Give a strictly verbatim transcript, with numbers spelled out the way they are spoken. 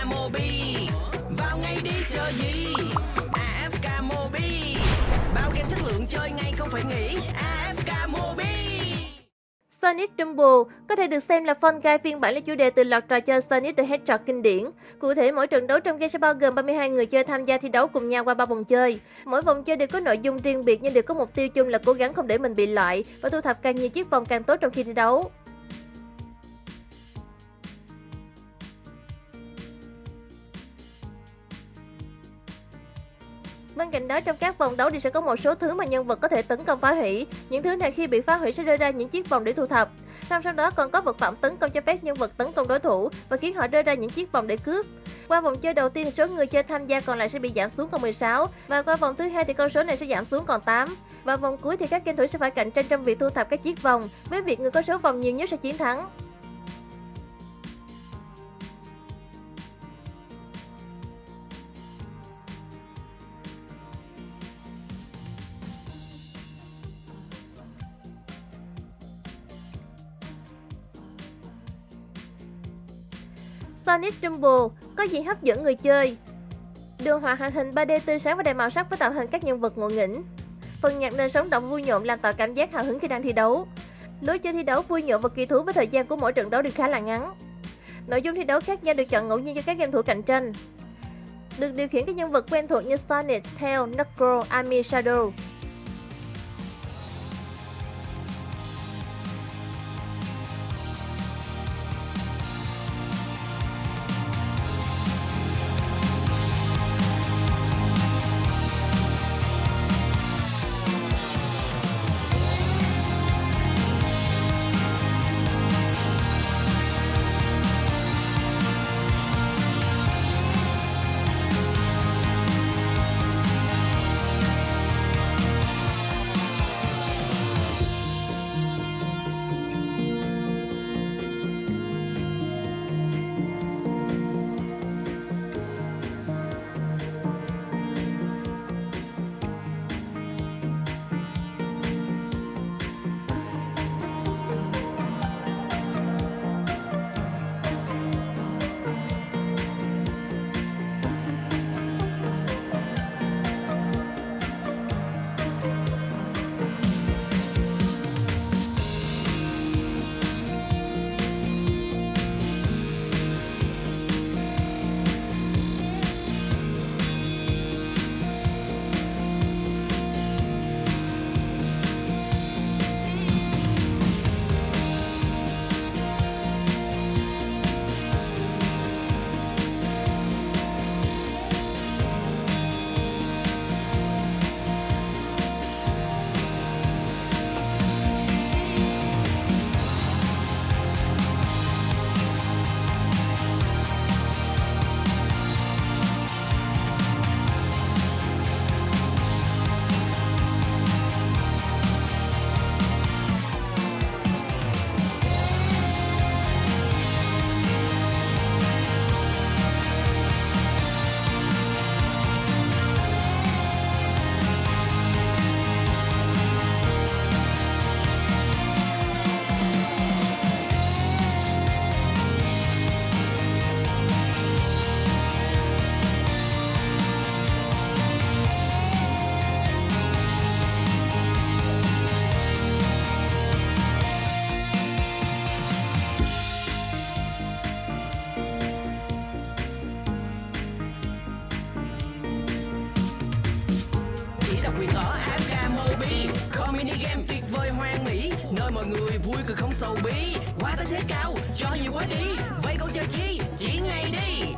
Mobi. Vào ngay đi chờ gì? a ép ca Mobi. Bao game chất lượng chơi ngay không phải nghĩ. a ép ca Mobi. Sonic Rumble có thể được xem là Fall Guys phiên bản lấy chủ đề từ loạt trò chơi Sonic the Hedgehog kinh điển. Cụ thể, mỗi trận đấu trong game sẽ bao gồm ba mươi hai người chơi tham gia thi đấu cùng nhau qua ba vòng chơi. Mỗi vòng chơi đều có nội dung riêng biệt nhưng đều có mục tiêu chung là cố gắng không để mình bị loại và thu thập càng nhiều chiếc vòng càng tốt trong khi thi đấu. Bên cạnh đó, trong các vòng đấu thì sẽ có một số thứ mà nhân vật có thể tấn công phá hủy. Những thứ này khi bị phá hủy sẽ rơi ra những chiếc vòng để thu thập. Song song đó còn có vật phẩm tấn công cho phép nhân vật tấn công đối thủ và khiến họ rơi ra những chiếc vòng để cướp. Qua vòng chơi đầu tiên thì số người chơi tham gia còn lại sẽ bị giảm xuống còn mười sáu và qua vòng thứ hai thì con số này sẽ giảm xuống còn tám. Và vòng cuối thì các game thủ sẽ phải cạnh tranh trong việc thu thập các chiếc vòng, với việc người có số vòng nhiều nhất sẽ chiến thắng. Sonic Rumble có gì hấp dẫn người chơi? Đồ họa hoạt hình ba D tươi sáng và đầy màu sắc với tạo hình các nhân vật ngộ nghĩnh. Phần nhạc nền sống động vui nhộn làm tạo cảm giác hào hứng khi đang thi đấu. Lối chơi thi đấu vui nhộn và kỳ thú với thời gian của mỗi trận đấu đều khá là ngắn. Nội dung thi đấu khác nhau được chọn ngẫu nhiên cho các game thủ cạnh tranh. Được điều khiển các nhân vật quen thuộc như Sonic, Tails, Knuckles, Amy, Shadow. Quyền ở a ép ca Mobi, có mini game tuyệt vời hoang mỹ, nơi mọi người vui cười không sầu bí. Quá tới thế cao, cho nhiều quá đi, vậy còn chờ chi, chỉ ngay đi.